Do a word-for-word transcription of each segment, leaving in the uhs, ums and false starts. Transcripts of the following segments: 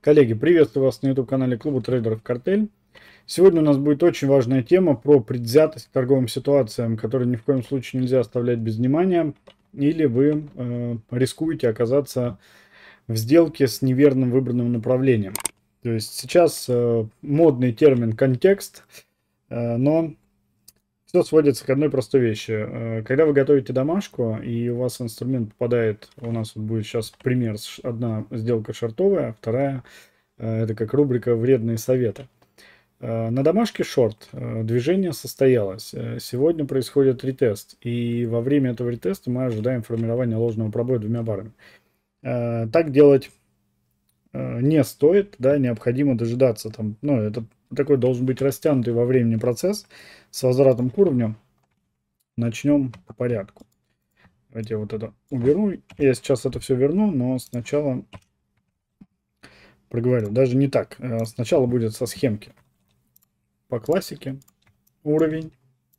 Коллеги, приветствую вас на YouTube-канале клуба трейдеров «Картель». Сегодня у нас будет очень важная тема про предвзятость к торговым ситуациям, которые ни в коем случае нельзя оставлять без внимания, или вы э, рискуете оказаться в сделке с неверным выбранным направлением. То есть сейчас э, модный термин «контекст», э, но все сводится к одной простой вещи. Э, Когда вы готовите домашку, и у вас инструмент попадает, у нас вот будет сейчас пример, ш- одна сделка шортовая, вторая э, это как рубрика «Вредные советы». Э, На домашке шорт э, движение состоялось. Э, Сегодня происходит ретест, и во время этого ретеста мы ожидаем формирования ложного пробоя двумя барами. Э, Так делать э, не стоит, да, необходимо дожидаться там, ну, это такой должен быть растянутый во времени процесс с возвратом к уровню. Начнем по порядку. Давайте я вот это уберу. Я сейчас это все верну, но сначала проговорю. Даже не так. Э, Сначала будет со схемки. По классике. Уровень.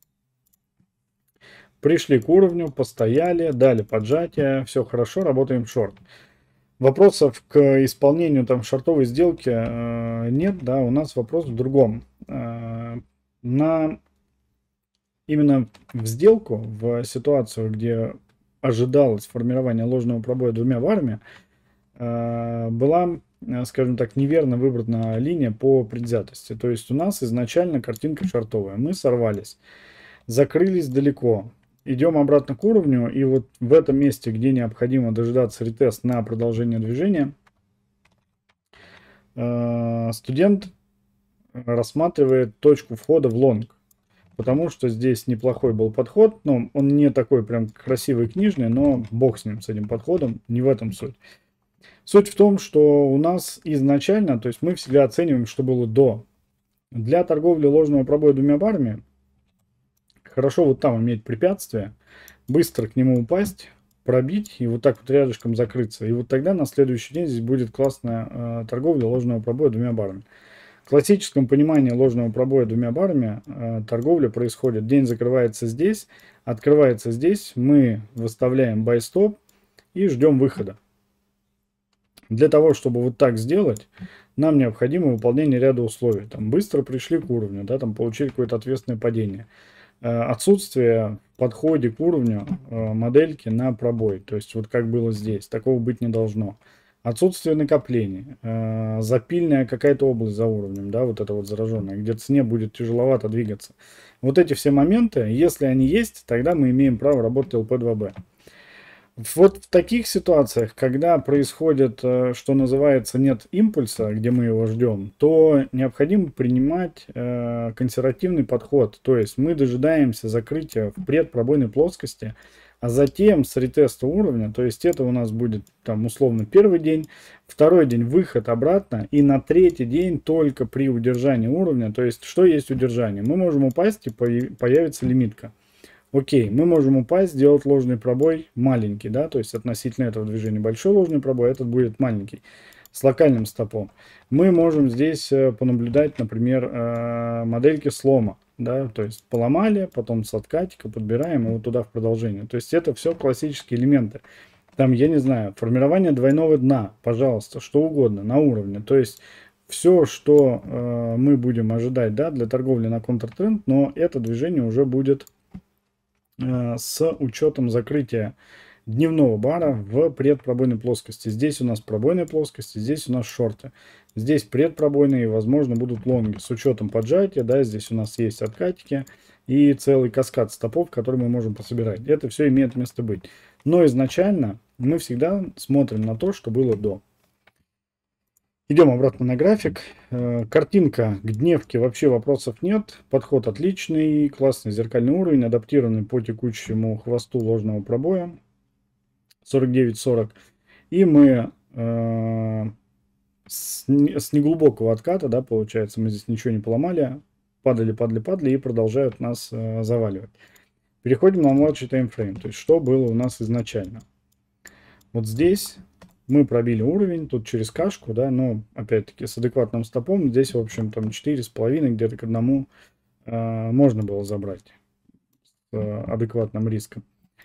Пришли к уровню, постояли, дали поджатие. Все хорошо, работаем в шорт. Вопросов к исполнению там шортовой сделки э, нет, да, у нас вопрос в другом. Э, на именно в сделку, в ситуацию, где ожидалось формирование ложного пробоя двумя барами, э, была, э, скажем так, неверно выбрана линия по предвзятости. То есть у нас изначально картинка шортовая. Мы сорвались, закрылись далеко. Идем обратно к уровню, и вот в этом месте, где необходимо дожидаться ретест на продолжение движения, э, студент рассматривает точку входа в лонг. Потому что здесь неплохой был подход. Ну, он не такой прям красивый книжный, но бог с ним, с этим подходом. Не в этом суть. Суть в том, что у нас изначально, то есть мы всегда оцениваем, что было до. Для торговли ложного пробоя двумя барами хорошо вот там иметь препятствие, быстро к нему упасть, пробить и вот так вот рядышком закрыться. И вот тогда на следующий день здесь будет классная э, торговля ложного пробоя двумя барами. В классическом понимании ложного пробоя двумя барами э, торговля происходит. День закрывается здесь, открывается здесь, мы выставляем buy stop и ждем выхода. Для того, чтобы вот так сделать, нам необходимо выполнение ряда условий. Там быстро пришли к уровню, да, там получили какое-то ответственное падение. Э, отсутствие в подходе к уровню э, модельки на пробой. То есть вот как было здесь. Такого быть не должно. Отсутствие накоплений, э, запильная какая-то область за уровнем, да, вот это вот зараженная, где цене будет тяжеловато двигаться. Вот эти все моменты, если они есть, тогда мы имеем право работать эл пи два бэ. Вот в таких ситуациях, когда происходит, э, что называется, нет импульса, где мы его ждем, то необходимо принимать э, консервативный подход. То есть мы дожидаемся закрытия в предпробойной плоскости, а затем с ретеста уровня, то есть это у нас будет там условно первый день, второй день выход обратно, и на третий день только при удержании уровня, то есть что есть удержание? Мы можем упасть и появится лимитка. Окей, мы можем упасть, сделать ложный пробой маленький, да, то есть относительно этого движения большой ложный пробой, этот будет маленький, с локальным стопом. Мы можем здесь э, понаблюдать, например, э, модельки слома, да, то есть поломали, потом с откатика подбираем его туда в продолжение. То есть это все классические элементы. Там, я не знаю, формирование двойного дна, пожалуйста, что угодно, на уровне. То есть все, что э, мы будем ожидать, да, для торговли на контртренд, но это движение уже будет с учетом закрытия дневного бара в предпробойной плоскости. Здесь у нас пробойная плоскость, здесь у нас шорты. Здесь предпробойные, возможно, будут лонги с учетом поджатия. Да, здесь у нас есть откатики и целый каскад стопов, который мы можем пособирать. Это все имеет место быть. Но изначально мы всегда смотрим на то, что было до. Идем обратно на график. Картинка к дневке, вообще вопросов нет. Подход отличный, классный зеркальный уровень, адаптированный по текущему хвосту ложного пробоя сорок девять сорок. И мы э, с, с неглубокого отката, да, получается, мы здесь ничего не поломали, падали, падали, падали и продолжают нас э, заваливать. Переходим на младший таймфрейм, то есть что было у нас изначально. Вот здесь мы пробили уровень, тут через кашку, да, но опять-таки с адекватным стопом. Здесь, в общем, там четыре с половиной где-то к одному э, можно было забрать с э, адекватным риском.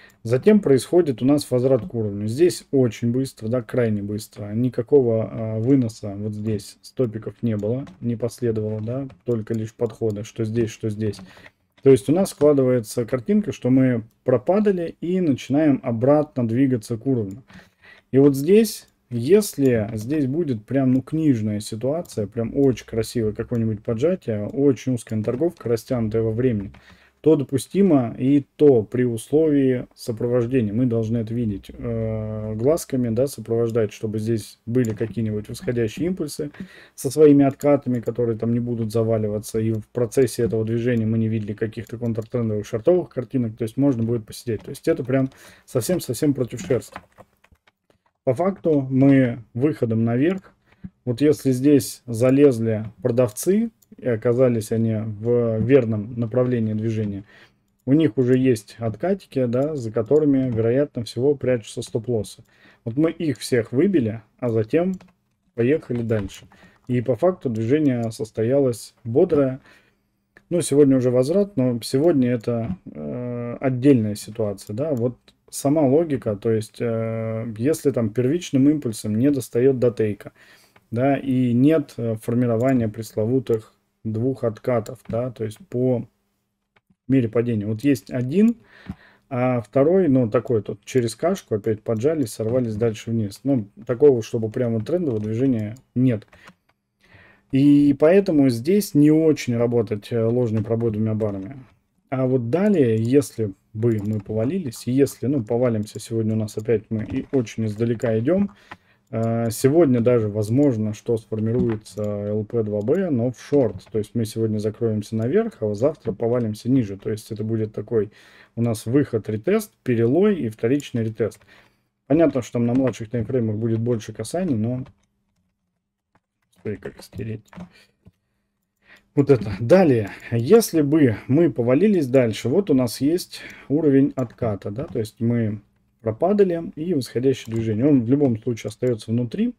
Затем происходит у нас возврат к уровню. Здесь очень быстро, да, крайне быстро. Никакого а, выноса вот здесь стопиков не было, не последовало, да, только лишь подхода, что здесь, что здесь. То есть у нас складывается картинка, что мы пропадали и начинаем обратно двигаться к уровню. И вот здесь, если здесь будет прям, ну, книжная ситуация, прям очень красивое какое-нибудь поджатие, очень узкая торговка, растянутая во времени, то допустимо, и то при условии сопровождения. Мы должны это видеть э, глазками, да, сопровождать, чтобы здесь были какие-нибудь восходящие импульсы со своими откатами, которые там не будут заваливаться. И в процессе этого движения мы не видели каких-то контртрендовых шортовых картинок, то есть можно будет посидеть. То есть это прям совсем-совсем против шерсти. По факту мы выходом наверх, вот если здесь залезли продавцы, и оказались они в верном направлении движения, у них уже есть откатики, да, за которыми, вероятно всего, прячутся стоп-лоссы. Вот мы их всех выбили, а затем поехали дальше. И по факту движение состоялось бодрое. Ну, сегодня уже возврат, но сегодня это э, отдельная ситуация, да, вот сама логика, то есть, э, если там первичным импульсом не достает до тейка, да, и нет формирования пресловутых двух откатов, да, то есть по мере падения. Вот есть один, а второй, ну, такой тут через кашку опять поджались, сорвались дальше вниз. Ну, такого, чтобы прямо трендового движения нет. И поэтому здесь не очень работать ложный пробой двумя барами. А вот далее, если бы мы повалились, если, ну, повалимся, сегодня у нас опять мы и очень издалека идем, сегодня даже возможно, что сформируется эл пи два бэ, но в шорт. То есть мы сегодня закроемся наверх, а завтра повалимся ниже. То есть это будет такой у нас выход, ретест, перелой и вторичный ретест. Понятно, что там на младших таймфреймах будет больше касаний, но... Смотри, как стереть. Вот это. Далее, если бы мы повалились дальше, вот у нас есть уровень отката, да, то есть мы пропадали и восходящее движение. Он в любом случае остается внутри,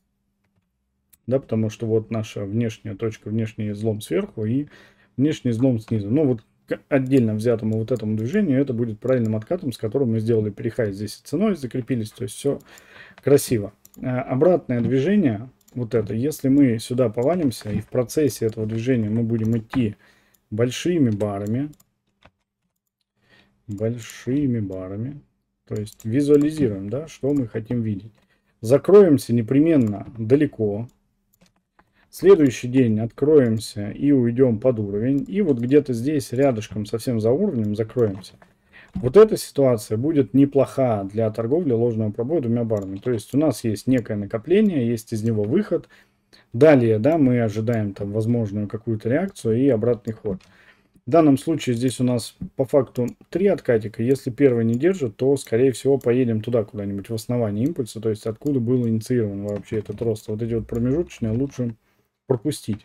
да, потому что вот наша внешняя точка, внешний излом сверху и внешний излом снизу. Но вот к отдельно взятому вот этому движению это будет правильным откатом, с которым мы сделали перехай здесь ценой, закрепились, то есть все красиво. Обратное движение, вот это, если мы сюда повалимся и в процессе этого движения мы будем идти большими барами, большими барами, то есть визуализируем, да, что мы хотим видеть. Закроемся непременно далеко. Следующий день откроемся и уйдем под уровень. И вот где-то здесь рядышком совсем за уровнем закроемся. Вот эта ситуация будет неплоха для торговли ложного пробоя двумя барами. То есть у нас есть некое накопление, есть из него выход. Далее, да, мы ожидаем там возможную какую-то реакцию и обратный ход. В данном случае здесь у нас по факту три откатика. Если первый не держит, то скорее всего поедем туда куда-нибудь в основание импульса. То есть откуда был инициирован вообще этот рост. Вот эти вот промежуточные лучше пропустить.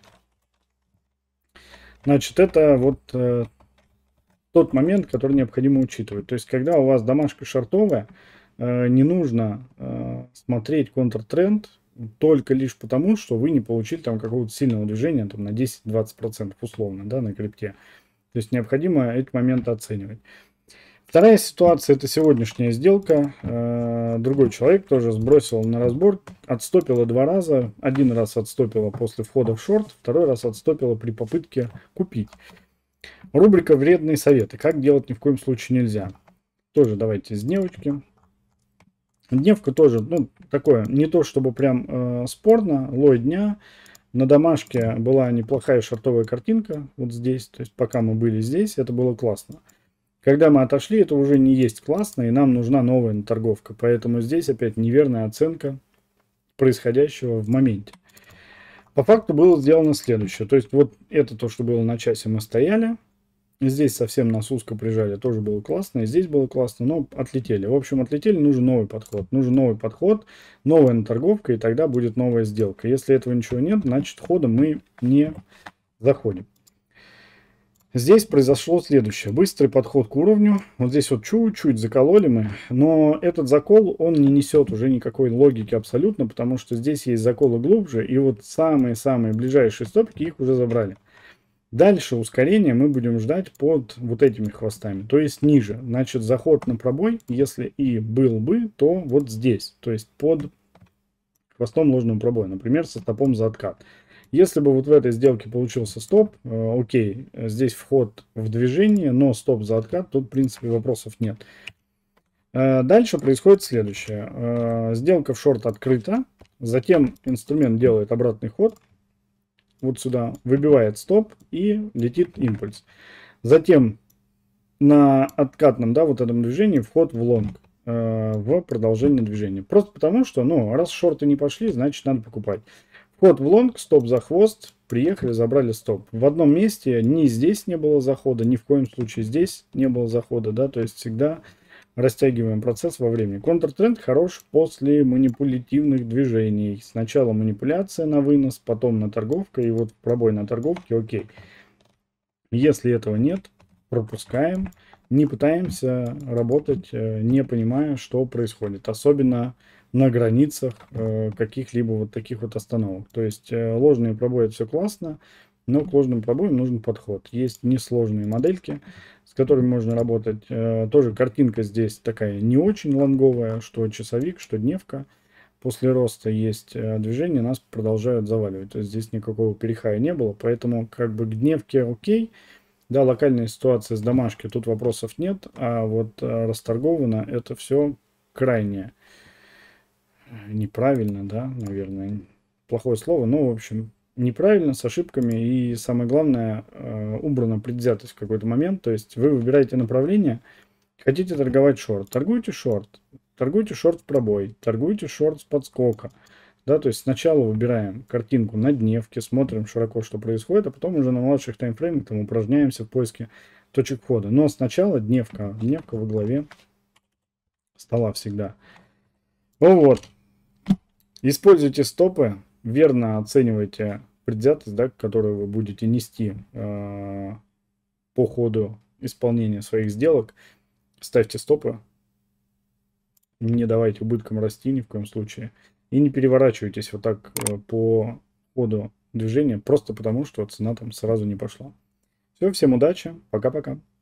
Значит, это вот э, тот момент, который необходимо учитывать. То есть, когда у вас домашка шортовая, э, не нужно э, смотреть контртренд только лишь потому, что вы не получили там какого-то сильного движения там, на десять-двадцать процентов условно, да, на крипте. То есть, необходимо эти моменты оценивать. Вторая ситуация, это сегодняшняя сделка. Другой человек тоже сбросил на разбор, отстопила два раза. Один раз отстопила после входа в шорт, второй раз отстопила при попытке купить. Рубрика «Вредные советы». Как делать ни в коем случае нельзя. Тоже давайте с дневочки. Дневка тоже, ну, такое, не то чтобы прям э, спорно, лой дня. На домашке была неплохая шортовая картинка, вот здесь, то есть пока мы были здесь, это было классно. Когда мы отошли, это уже не есть классно, и нам нужна новая торговка. Поэтому здесь опять неверная оценка происходящего в моменте. По факту было сделано следующее. То есть вот это то, что было на часе, мы стояли. Здесь совсем нас узко прижали, тоже было классно. И здесь было классно, но отлетели. В общем, отлетели, нужен новый подход. Нужен новый подход, новая торговка, и тогда будет новая сделка. Если этого ничего нет, значит ходом мы не заходим. Здесь произошло следующее. Быстрый подход к уровню. Вот здесь вот чуть-чуть закололи мы. Но этот закол, он не несет уже никакой логики абсолютно, потому что здесь есть заколы глубже. И вот самые-самые ближайшие стопики их уже забрали. Дальше ускорение мы будем ждать под вот этими хвостами, то есть ниже. Значит, заход на пробой, если и был бы, то вот здесь, то есть под хвостом ложного пробоя, например, со стопом за откат. Если бы вот в этой сделке получился стоп, э, окей, здесь вход в движение, но стоп за откат, тут в принципе вопросов нет. Э, дальше происходит следующее. Э, сделка в шорт открыта, затем инструмент делает обратный ход, вот сюда, выбивает стоп и летит импульс. Затем на откатном, да, вот этом движении вход в лонг, э, в продолжение движения. Просто потому, что, ну, раз шорты не пошли, значит надо покупать. Вход в лонг, стоп за хвост, приехали, забрали стоп. В одном месте ни здесь не было захода, ни в коем случае здесь не было захода, да, то есть всегда растягиваем процесс во времени. Контртренд хорош после манипулятивных движений. Сначала манипуляция на вынос, потом на торговка, и вот пробой на торговке, окей. Если этого нет, пропускаем, не пытаемся работать, не понимая, что происходит. Особенно на границах каких-либо вот таких вот остановок. То есть ложные пробои — все классно, но к ложным пробоям нужен подход. Есть несложные модельки, с которыми можно работать. Тоже картинка здесь такая не очень лонговая, что часовик, что дневка. После роста есть движение, нас продолжают заваливать. То есть здесь никакого перехая не было, поэтому как бы к дневке окей. Да, локальная ситуация с домашки, тут вопросов нет, а вот расторговано это все крайне неправильно, да, наверное, плохое слово, но, в общем, неправильно, с ошибками, и самое главное, убрана предвзятость в какой-то момент, то есть вы выбираете направление, хотите торговать шорт, торгуйте шорт, торгуйте шорт в пробой, торгуйте шорт с подскока. Да, то есть сначала выбираем картинку на дневке, смотрим широко, что происходит, а потом уже на младших таймфреймах там упражняемся в поиске точек входа. Но сначала дневка, дневка во главе стола всегда. Ну вот, используйте стопы, верно оценивайте предвзятость, да, которую вы будете нести э, по ходу исполнения своих сделок. Ставьте стопы, не давайте убыткам расти ни в коем случае. И не переворачивайтесь вот так по ходу движения, просто потому что цена там сразу не пошла. Все, всем удачи, пока-пока.